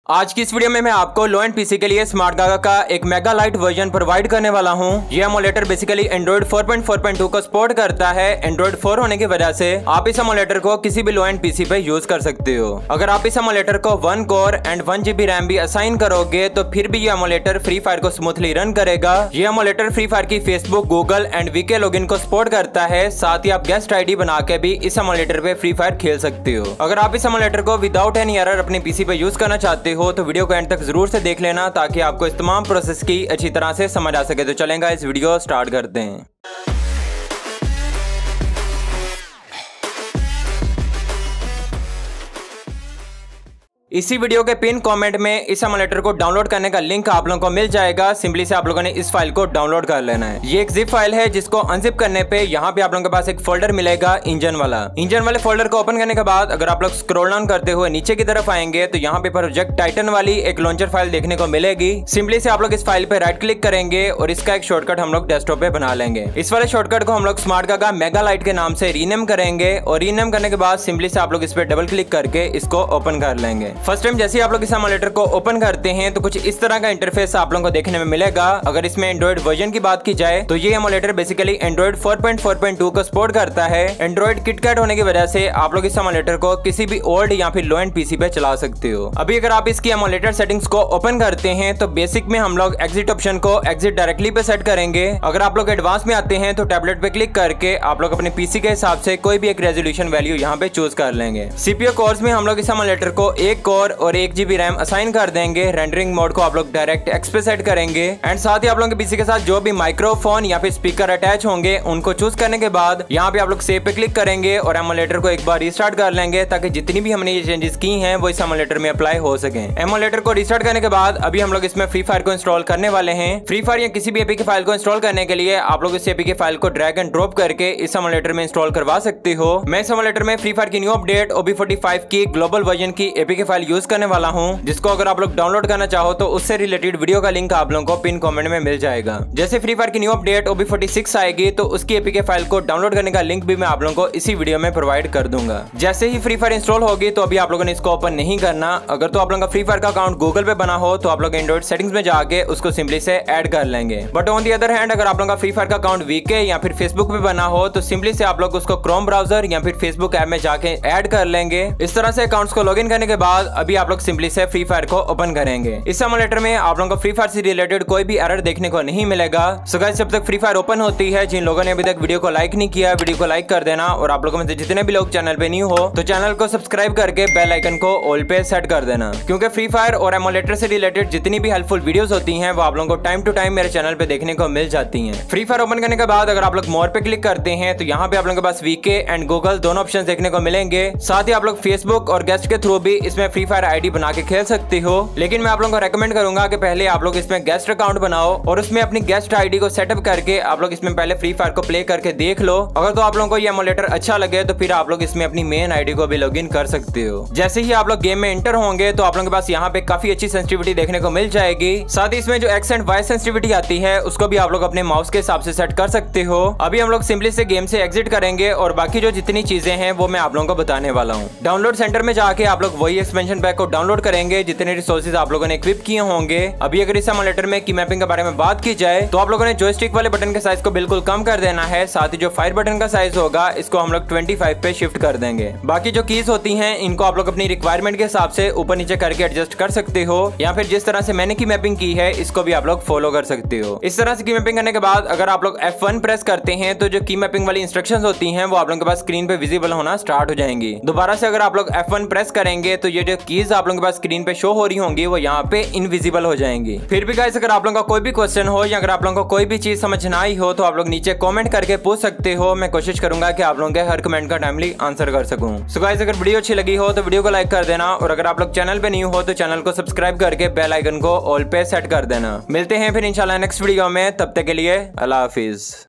आज की इस वीडियो में मैं आपको लो एंड पीसी के लिए स्मार्ट गागा का एक मेगा लाइट वर्जन प्रोवाइड करने वाला हूं। यह एमुलेटर बेसिकली एंड्रॉइड 4.4.2 को सपोर्ट करता है। एंड्रॉइड 4 होने की वजह से आप इस एमुलेटर को किसी भी लो एंड पीसी पे यूज कर सकते हो। अगर आप इस एमुलेटर को 1 कोर एंड 1 GB रैम भी असाइन करोगे तो फिर भी ये एमुलेटर फ्री फायर को स्मूथली रन करेगा। ये एमुलेटर फ्री फायर की Facebook, Google and VK login को सपोर्ट करता है। साथ ही आप गेस्ट आईडी बना के भी इस एमुलेटर पे फ्री फायर खेल सकते हो। अगर आप इस एमुलेटर को विदाउट एनी एरर अपने पीसी पे यूज करना चाहते हो तो वीडियो को एंड तक जरूर से देख लेना ताकि आपको इस तमाम प्रोसेस की अच्छी तरह से समझ आ सके। तो चलेगा इस वीडियो स्टार्ट करते हैं। इसी वीडियो के पिन कमेंट में इस एमुलेटर को डाउनलोड करने का लिंक आप लोगों को मिल जाएगा। सिंपली से आप लोगों ने इस फाइल को डाउनलोड कर लेना है। ये एक जिप फाइल है जिसको अनजिप करने पे यहाँ पे आप लोगों के पास एक फोल्डर मिलेगा इंजन वाला। इंजन वाले फोल्डर को ओपन करने के बाद अगर आप लोग स्क्रॉल डाउन करते हुए नीचे की तरफ आएंगे तो यहाँ पे प्रोजेक्ट टाइटन वाली एक लॉन्चर फाइल देखने को मिलेगी। सिंपली से आप लोग इस फाइल पे राइट क्लिक करेंगे और इसका एक शॉर्टकट हम लोग डेस्कटॉप पे बना लेंगे। इस वाले शॉर्टकट को हम लोग स्मार्ट गागा मेगा लाइट के नाम से रीनेम करेंगे और रीनेम करने के बाद सिंपली से आप लोग इस पे डबल क्लिक करके इसको ओपन कर लेंगे। फर्स्ट टाइम जैसे आप लोग इस एमुलेटर को ओपन करते हैं तो कुछ इस तरह का इंटरफेस आप लोगों को देखने में मिलेगा। अगर इसमें एंड्रॉइड वर्जन की बात की जाए तो ये एमुलेटर बेसिकली एंड्रॉइड 4.4.2 को सपोर्ट करता है। एंड्रॉइड किटकैट होने की वजह से आप लोग इस एमुलेटर को किसी भी ओल्ड या फिर लो एंड पीसी पे चला सकते हो। अभी अगर आप इसकी एमुलेटर सेटिंग्स को ओपन करते हैं तो बेसिक में हम लोग एग्जिट ऑप्शन को एग्जिट डायरेक्टली पे सेट करेंगे। अगर आप लोग एडवांस में आते हैं तो टैबलेट पे क्लिक करके आप लोग अपने पीसी के हिसाब से कोई भी एक रेजोल्यूशन वैल्यू यहाँ पे चूज कर लेंगे। सीपीयू कोर्स में हम लोग इस एमुलेटर को 1 कोर और 1 GB रैम असाइन कर देंगे। रेंडरिंग मोड को आप लोग डायरेक्ट एक्स पे सेट करेंगे एंड साथ ही आप लोगों के पीसी के साथ जो भी माइक्रोफोन या फिर स्पीकर अटैच होंगे उनको चूज करने के बाद यहाँ पे आप लोग सेव पे क्लिक करेंगे और एमुलेटर को एक बार रिस्टार्ट कर लेंगे ताकि जितनी भी हमने ये चेंजेस की हैं वो इस एमुलेटर में अप्लाई हो सके। एमुलेटर को रिस्टार्ट करने के बाद अभी हम लोग इसमें फ्री फायर को इंस्टॉल करने वाले हैं। फ्री फायर या किसी भी एपीके फाइल को इंस्टॉल करने के लिए आप लोग इस एपीके फाइल को ड्रैग एंड ड्रॉप करके इस एमुलेटर में इंस्टॉल करवा सकते हो। मैं इस एमुलेटर में फ्री फायर की न्यू अपडेट OB45 की ग्लोबल वर्जन की एपीके फाइल यूज करने वाला हूँ, जिसको अगर आप लोग डाउनलोड करना चाहो तो उससे रिलेटेड वीडियो का लिंक आप लोगों को पिन कमेंट में मिल जाएगा। जैसे फ्री फायर की न्यू अपडेट OB46 आएगी तो उसकी एपीके फाइल को डाउनलोड करने का लिंक भी मैं आप लोगों को इसी वीडियो में प्रोवाइड कर दूंगा। जैसे ही फ्री फायर इंस्टॉल होगी तो अभी आप लोगों ने इसको ओपन नहीं करना। अगर तो आप लोगों का फ्री फायर का अकाउंट गूगल पे बना हो तो आप लोग एंड्रॉइड सेटिंग्स में जाके उसको सिंपली से ऐड कर लेंगे। But on the other hand अगर आप लोगों का फ्री फायर का अकाउंट वीके या फिर फेसबुक पे बना हो तो सिंपली से आप लोग उसको क्रोम ब्राउजर या फिर फेसबुक ऐप में जाके ऐड कर लेंगे। इस तरह से अकाउंट्स को लॉगिन करने के बाद अभी आप लोग सिंपली से फ्री फायर को ओपन करेंगे। इस एमुलेटर में आप लोगों को फ्री फायर से रिलेटेड कोई भी एरर देखने को नहीं मिलेगा। सो गाइस, जब तक फ्री फायर ओपन होती है, जिन लोगों ने अभी तक वीडियो को लाइक नहीं किया वीडियो को लाइक कर देना और आप लोगों में से जितने भी लोग चैनल पे न्यू हो तो चैनल को सब्सक्राइब करके बेल आइकन को ऑल पे सेट कर देना, क्योंकि फ्री फायर और एमुलेटर से रिलेटेड जितनी भी हेल्पफुल वीडियोस होती हैं वो आप लोगों को टाइम टू टाइम मेरे चैनल पे देखने को मिल जाती हैं। फ्री फायर ओपन करने के बाद अगर आप लोग मोर पे क्लिक करते हैं तो यहाँ पे आप लोगों के पास वीके एंड गूगल दोनों ऑप्शन देखने को मिलेंगे। साथ ही आप लोग फेसबुक और गेस्ट के थ्रू भी इसमें फ्री फायर आईडी बना के खेल सकते हो। लेकिन मैं आप लोगों को रेकमेंड करूंगा कि पहले आप लोग इसमें गेस्ट अकाउंट बनाओ और उसमें अपनी गेस्ट आईडी को सेटअप करके आप लोग इसमें पहले फ्री फायर को प्ले करके देख लो। अगर तो आप लोगों को ये एमुलेटर अच्छा लगे तो फिर आप लोग इसमें अपनी मेन आईडी को भी लॉगिन कर सकते हो। जैसे ही आप लोग गेम में एंटर होंगे तो आप लोगों के पास यहाँ पे काफी अच्छी सेंसिटिविटी देखने को मिल जाएगी। साथ ही इसमें जो एक्स एंड वाई सेंसिटिविटी आती है उसको भी आप लोग अपने माउस के हिसाब से सेट कर सकते हो। अभी हम लोग सिंपली से गेम से एग्जिट करेंगे और बाकी जो जितनी चीजें हैं वो मैं आप लोगों को बताने वाला हूँ। डाउनलोड सेंटर में जाके आप लोग वही एक्सपेंशन पैक को डाउनलोड करेंगे जितने रिसोर्सेज आप लोगों ने इक्विप किए होंगे। अभी अगर इस एमुलेटर में की मैपिंग के बारे में बात की जाए तो आप लोगों ने जॉयस्टिक वाले बटन के साइज को बिल्कुल कम कर देना है। साथ ही जो फायर बटन का साइज होगा इसको हम लोग 25 पे शिफ्ट कर देंगे। बाकी जो कीज होती हैं इनको आप लोग अपनी रिक्वायरमेंट के हिसाब से ऊपर नीचे करके एडजस्ट कर सकते हो, या फिर जिस तरह से मैंने की मैपिंग की है इसको भी आप लोग फॉलो कर सकते हो। इस तरह से की मैपिंग करने के बाद अगर आप लोग F1 प्रेस करते हैं तो जो की मैपिंग वाली इंस्ट्रक्शंस होती हैं वो आप लोगों के पास स्क्रीन पे विजिबल होना स्टार्ट हो जाएंगी। दोबारा से अगर आप लोग F1 प्रेस करेंगे तो ये जो कीज आप लोगों के पास स्क्रीन पे शो हो रही होंगी वो यहाँ पे इनविजिबल हो जाएंगी। फिर भी गाइस, अगर आप लोगों का कोई भी क्वेश्चन हो या अगर आप लोगों को कोई भी चीज समझ ना आई हो तो आप लोग नीचे कमेंट करके पूछ सकते हो। मैं कोशिश करूंगा कि आप लोगों के हर कमेंट का टाइमली आंसर कर सकूं। सो गाइस, अगर वीडियो अच्छी लगी हो तो वीडियो को लाइक कर देना और अगर आप लोग चैनल पे न्यू हो तो चैनल को सब्सक्राइब करके बेल आइकन को ऑल पे सेट कर देना। मिलते हैं फिर इंशाल्लाह नेक्स्ट वीडियो में, तब तक के लिए अल्लाह हाफिज।